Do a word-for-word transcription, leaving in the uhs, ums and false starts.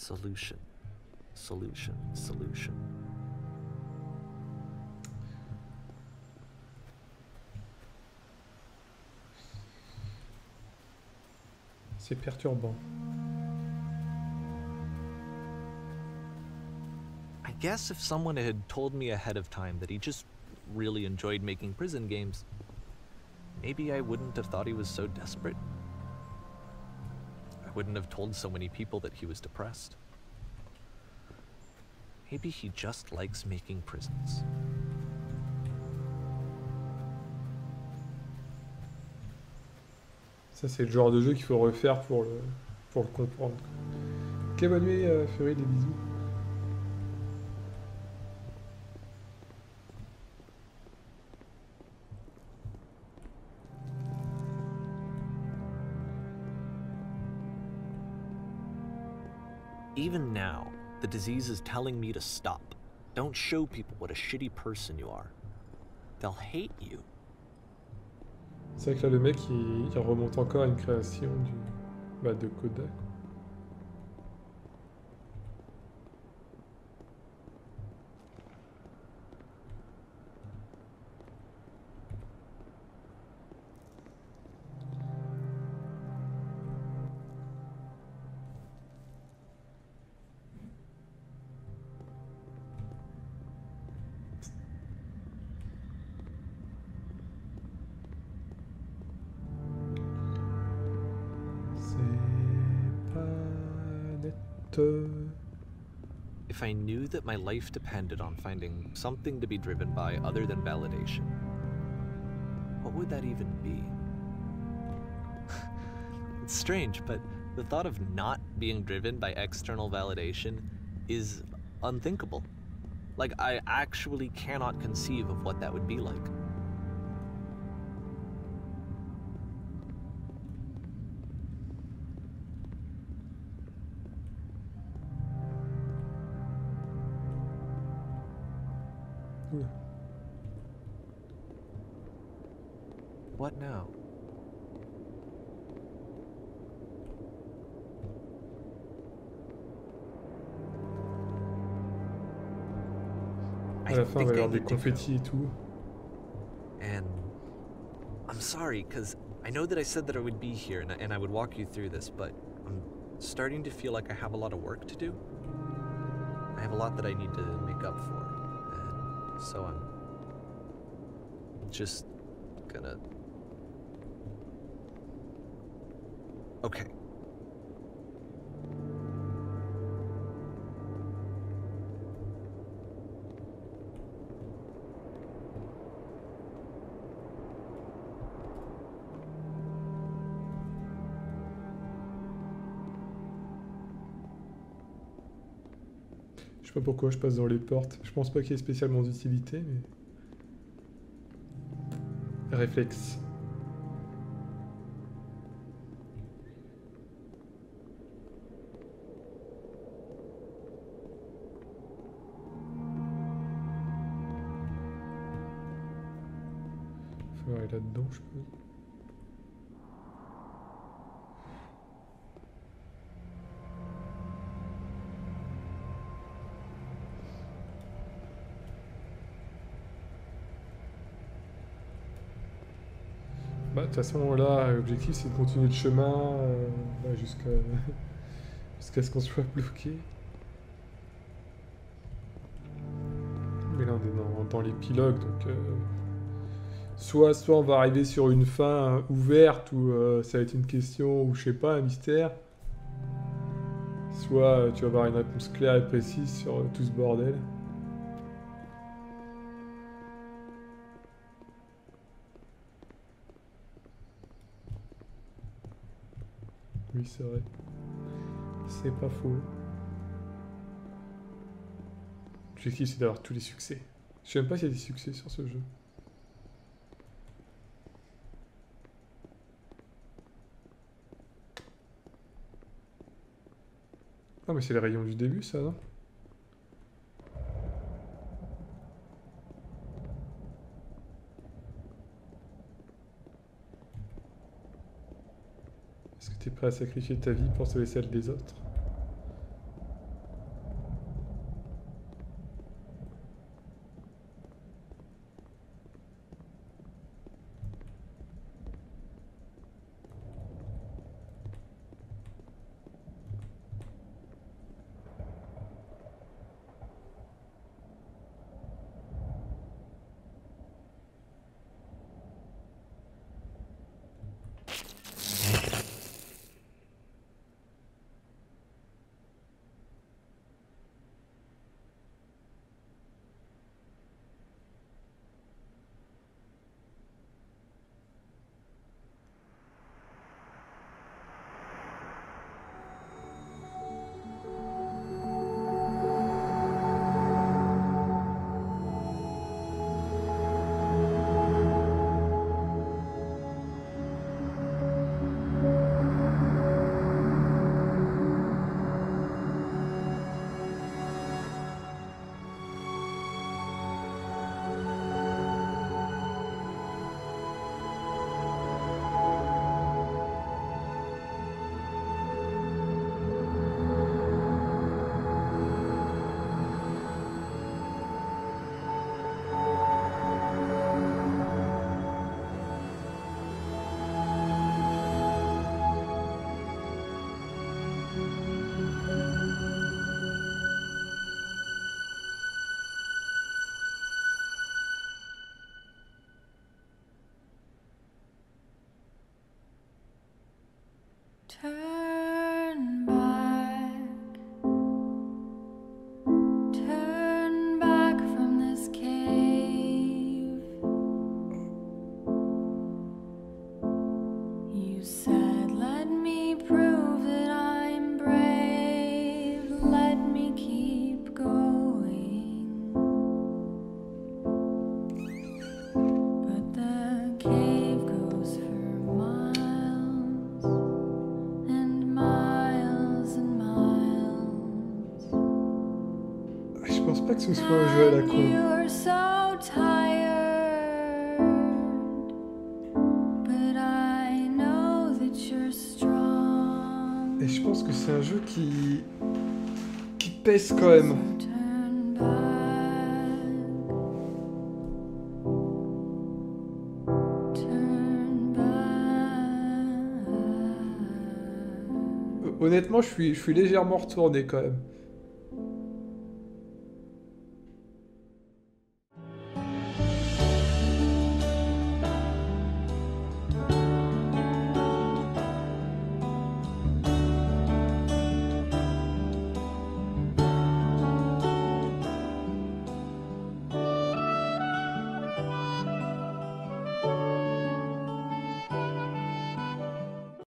Solution. Solution. Solution. C'est perturbant. I guess if someone had told me ahead of time that he just really enjoyed making prison games, maybe I wouldn't have thought he was so desperate. I wouldn't have told so many people that he was depressed. Maybe he just likes making prisons. Ça, c'est le genre de jeu qu'il faut refaire pour le, pour le comprendre. Ok, bonne nuit, euh, Fury, des bisous. Even now, the disease is telling me to stop. Don't show people what a shitty person you are. They'll hate you. C'est vrai que là, le mec, il, il remonte encore à une création du, bah, de Coda. If I knew that my life depended on finding something to be driven by other than validation, what would that even be? It's strange, but the thought of not being driven by external validation is unthinkable. Like, I actually cannot conceive of what that would be like. What now? À la fin, il va y avoir des confettis et tout. And I'm sorry, because I know that I said that I would be here and I, and I would walk you through this, but I'm starting to feel like I have a lot of work to do. I have a lot that I need to make up for, and so I'm just gonna... Okay. Je sais pas pourquoi je passe dans les portes. Je pense pas qu'il y ait spécialement d'utilité, mais... Réflexe. Faut aller là-dedans, je peux. Bah, de toute façon, là, l'objectif, c'est de continuer le chemin euh, bah, jusqu'à jusqu'à ce qu'on soit bloqué. Mais là, on est dans, dans l'épilogue, donc... Euh, soit, soit on va arriver sur une fin ouverte, où euh, ça va être une question, ou je sais pas, un mystère. Soit euh, tu vas avoir une réponse claire et précise sur euh, tout ce bordel. Oui, c'est vrai. C'est pas faux. L'objectif, c'est d'avoir tous les succès. Je sais même pas s'il y a des succès sur ce jeu. Ah, mais c'est les rayons du début, ça, non? Est-ce que tu es prêt à sacrifier ta vie pour sauver celle des autres? pense pas que ce soit un jeu à la con. You're so tired, but I know that you're strong. Et je pense que c'est un jeu qui... qui pèse quand même. Turn back, turn back. Honnêtement, je suis, je suis légèrement retourné quand même.